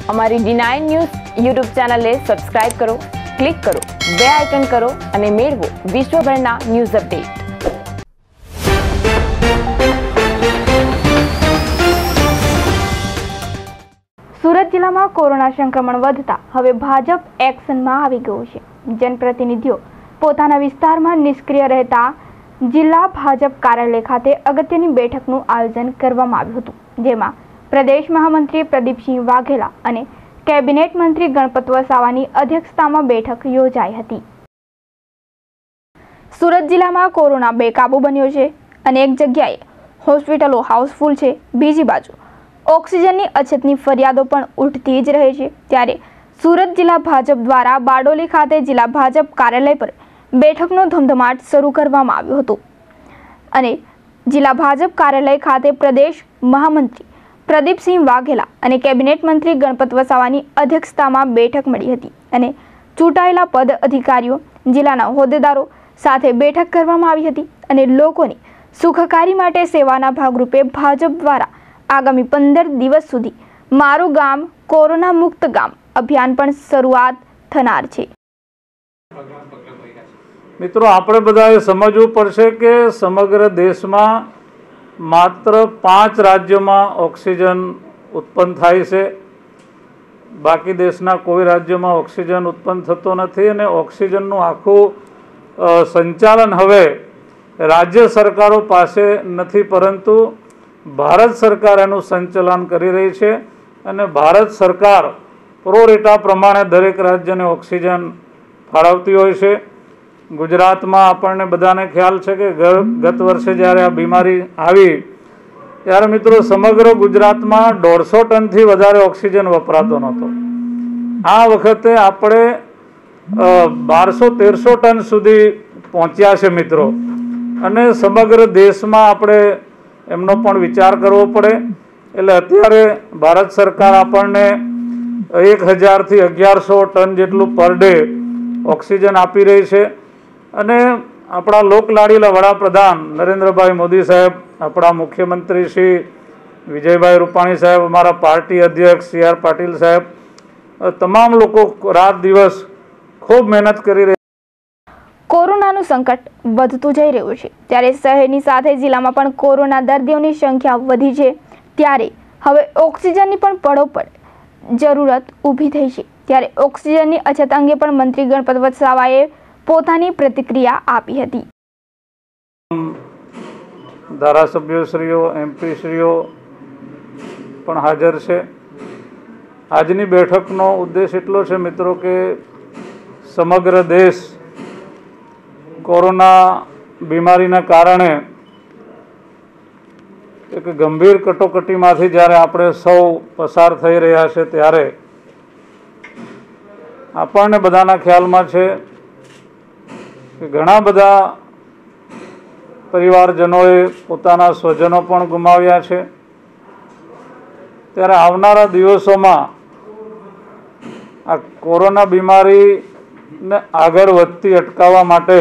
અમારી D9 news YouTube ચેનલને subscribe કરો, ક્લિક કરો, બે આઇકન કરો અને મેળવો વિશ્વભરના ન્યૂઝ અપડેટ। સુરત જિલ્લામાં કોરોના સંક્રમણ વધતા હવે ભાજપ એક્શનમાં આવી ગયું છે। જનપ્રતિનિધિઓ પોતાના વિસ્તારમાં નિષ્ક્રિય રહેતા જિલ્લા ભાજપ કાર્યાલય ખાતે અગત્યની બેઠકનું આયોજન કરવામાં આવ્યું હતું, જેમાં પ્રદેશ મહામંત્રી પ્રદીપસિંહ વાઘેલા અને કેબિનેટ મંત્રી ગણપત વસાવાની અધ્યક્ષતામાં બેઠક યોજાઈ હતી। સુરત જિલ્લામાં કોરોના બેકાબૂ બન્યો છે અને એક જગ્યાએ હોસ્પિટલો હાઉસફુલ છે, બીજી બાજુ ઓક્સિજનની અછતની ફરિયાદો પણ ઉઠતી જ રહે છે। ત્યારે સુરત જિલ્લા ભાજપ દ્વારા બારડોલી ખાતે જિલ્લા ભાજપ કાર્યાલય પર બેઠકનો ધમધમાટ શરૂ કરવામાં આવ્યો હતો અને જિલ્લા ભાજપ કાર્યાલય ખાતે પ્રદેશ મહામંત્રી પ્રદીપસિંહ વાઘેલા અને કેબિનેટ મંત્રી ગણપત વસાવાની અધ્યક્ષતામાં બેઠક મળી હતી અને ચૂંટાયેલા પદ અધિકારીઓ, જિલ્લાના હોદ્દેદારો સાથે બેઠક કરવામાં આવી હતી અને લોકોની સુખાકારી માટે સેવાના ભાગરૂપે ભાજપ દ્વારા આગામી 15 દિવસ સુધી મારું ગામ કોરોના મુક્ત ગામ અભિયાન પણ શરૂઆત થનાર છે। મિત્રો, આપણે બધાએ સમજવું પડશે કે સમગ્ર દેશમાં માત્ર 5 રાજ્યોમાં ઓક્સિજન ઉત્પન્ન થાય છે, બાકી દેશના કોઈ રાજ્યોમાં ઓક્સિજન ઉત્પન્ન થતો નથી અને ઓક્સિજનનું આખું સંચાલન હવે રાજ્ય સરકારો પાસે નથી, પરંતુ ભારત સરકાર એનું સંચાલન કરી રહી છે અને ભારત સરકાર પ્રોરેટા પ્રમાણે દરેક રાજ્યને ઓક્સિજન ફાળવતી હોય છે। ગુજરાતમાં આપણને બધાને ખ્યાલ છે કે ગત વર્ષે જ્યારે આ બીમારી આવી ત્યારે મિત્રો સમગ્ર ગુજરાતમાં 150 ટનથી વધારે ઓક્સિજન વપરાતો નહોતો। આ વખતે આપણે 1200-1300 ટન સુધી પહોંચ્યા છે મિત્રો, અને સમગ્ર દેશમાં આપણે એમનો પણ વિચાર કરવો પડે। એટલે અત્યારે ભારત સરકાર આપણને 1000 થી 1100 ટન જેટલું પર ડે ઓક્સિજન આપી રહી છે અને આપણા લોકલાડીલા વડાપ્રધાન નરેન્દ્રભાઈ મોદી સાહેબ, આપણા મુખ્યમંત્રી શ્રી વિજયભાઈ રૂપાણી સાહેબ, અમારા પાર્ટી અધ્યક્ષ CR પાટીલ સાહેબ, તમામ લોકો રાત દિવસ ખૂબ મહેનત કરી રહ્યા। કોરોનાનું સંકટ વધતું જઈ રહ્યું છે, ત્યારે શહેરની સાથે જિલ્લામાં પણ કોરોના દર્દીઓની સંખ્યા વધી છે, ત્યારે હવે ઓક્સિજનની પણ પડોપડ જરૂરત ઊભી થઈ છે। ત્યારે ઓક્સિજનની અછત અંગે પણ મંત્રી ગણપત વસાવાએ પોતાની પ્રતિક્રિયા આપી હતી। ધારાસભ્યશ્રીઓ, MP શ્રીઓ પણ હાજર છે। આજની બેઠકનો ઉદ્દેશ એટલો છે મિત્રો કે સમગ્ર દેશ કોરોના બીમારીના કારણે એક ગંભીર કટોકટીમાંથી જ્યારે આપણે સૌ પસાર થઈ રહ્યા છે ત્યારે આપણને બધાના ખ્યાલમાં છે કે ઘણા બધા પરિવારજનોએ પોતાના સ્વજનો પણ ગુમાવ્યા છે। ત્યારે આવનારા દિવસોમાં આ કોરોના બીમારીને આગળ વધતી અટકાવવા માટે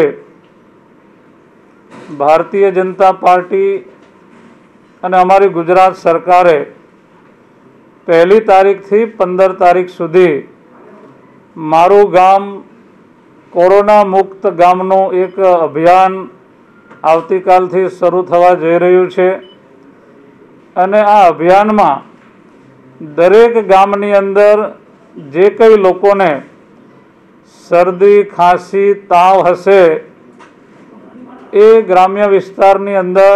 ભારતીય જનતા પાર્ટી અને અમારી ગુજરાત સરકારે 1 તારીખથી 15 તારીખ સુધી મારું ગામ કોરોના મુક્ત ગામનું એક અભિયાન આવતીકાલથી શરૂ થવા જઈ રહ્યું છે અને આ અભિયાનમાં દરેક ગામની અંદર જે કંઈ લોકોને શરદી, ખાંસી, તાવ હશે એ ગ્રામ્ય વિસ્તારની અંદર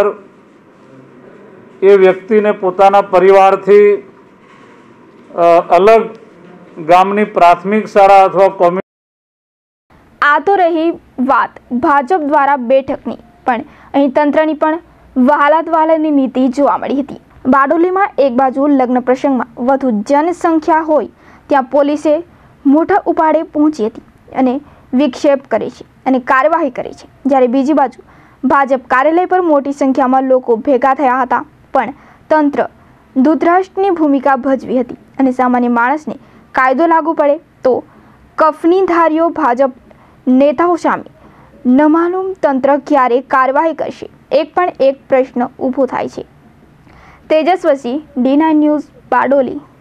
એ વ્યક્તિને પોતાના પરિવારથી અલગ ગામની પ્રાથમિક શાળા અથવા કોમ્યુનિટી। આ તો રહી વાત ભાજપ દ્વારા બેઠકની, પણ અહીં તંત્રની પણ વહાલાતવાલાની નીતિ જોવા મળી હતી। બારડોલીમાં એક બાજુ લગ્ન પ્રસંગમાં વધુ જનસંખ્યા હોય ત્યાં પોલીસે મોટા ઉપાડે પહોંચી હતી અને વિક્ષેપ કરે છે અને કાર્યવાહી કરે છે, જ્યારે બીજી બાજુ ભાજપ કાર્યાલય પર મોટી સંખ્યામાં લોકો ભેગા થયા હતા પણ તંત્ર દૂધરાષ્ટ્રની ભૂમિકા ભજવી હતી અને સામાન્ય માણસને કાયદો લાગુ પડે તો કફનીધારીઓ ભાજપ નેતાઓ સામે ન માલુમ તંત્ર ક્યારે કાર્યવાહી કરશે, એક પ્રશ્ન ઊભો થાય છે। તેજસ્વી D9 ન્યૂઝ બારડોલી।